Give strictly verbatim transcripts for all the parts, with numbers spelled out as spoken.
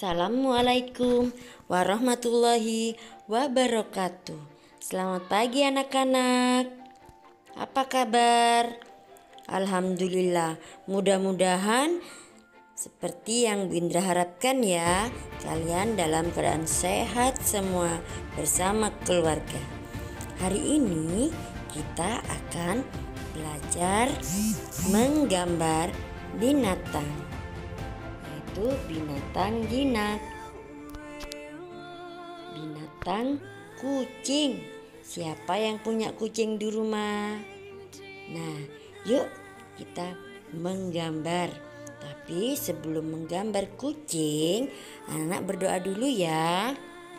Assalamualaikum warahmatullahi wabarakatuh. Selamat pagi anak-anak. Apa kabar? Alhamdulillah. Mudah-mudahan seperti yang Bu Indra harapkan ya, kalian dalam keadaan sehat semua bersama keluarga. Hari ini kita akan belajar menggambar binatang, yaitu binatang jinak. Binatang kucing. Siapa yang punya kucing di rumah? Nah, yuk kita menggambar. Tapi sebelum menggambar kucing, anak berdoa dulu ya.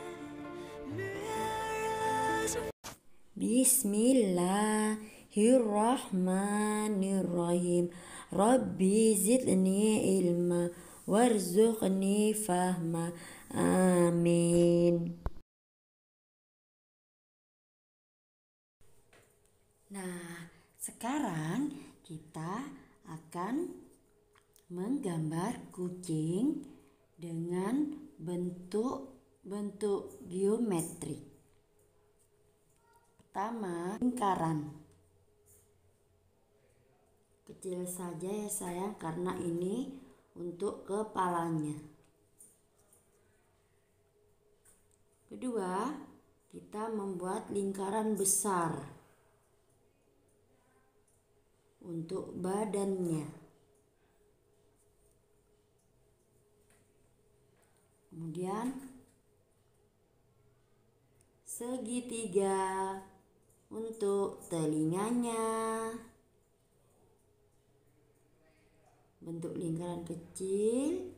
Bismillahirrahmanirrahim. Rabbi zidni ilma warzuqni fahma. Amin. Nah, sekarang kita akan menggambar kucing dengan bentuk-bentuk geometrik. Pertama, lingkaran. Kecil saja ya sayang, karena ini untuk kepalanya. Kedua, kita membuat lingkaran besar untuk badannya. Kemudian segitiga untuk telinganya. Bentuk lingkaran kecil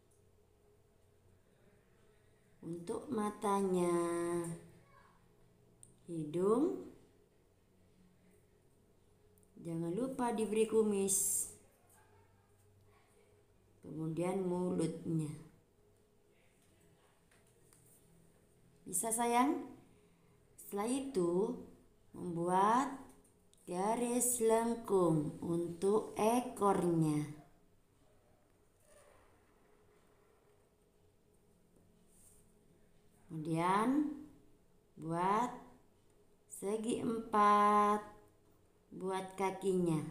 untuk matanya. Hidung, jangan lupa diberi kumis. Kemudian mulutnya. Bisa sayang? Setelah itu membuat garis lengkung untuk ekornya. Kemudian buat segi empat buat kakinya.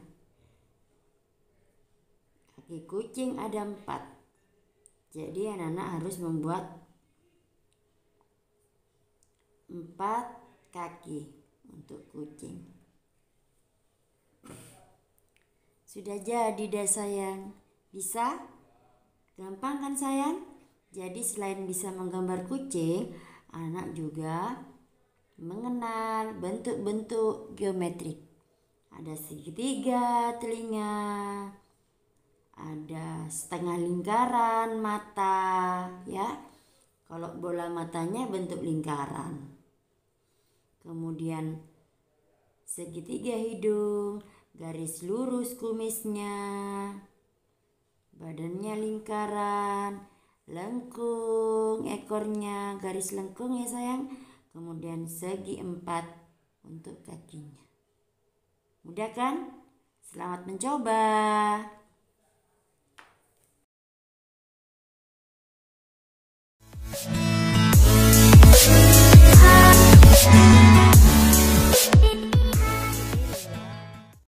Kaki kucing ada empat, jadi anak-anak harus membuat empat kaki untuk kucing. Sudah jadi deh sayang. Bisa? Gampang kan sayang? Jadi selain bisa menggambar kucing, anak juga mengenal bentuk-bentuk geometrik. Ada segitiga telinga, ada setengah lingkaran mata, ya. Kalau bola matanya bentuk lingkaran. Kemudian segitiga hidung, garis lurus kumisnya, badannya lingkaran, lengkung ekornya, garis lengkung ya sayang. Kemudian segi empat untuk kakinya. Mudah kan? Selamat mencoba.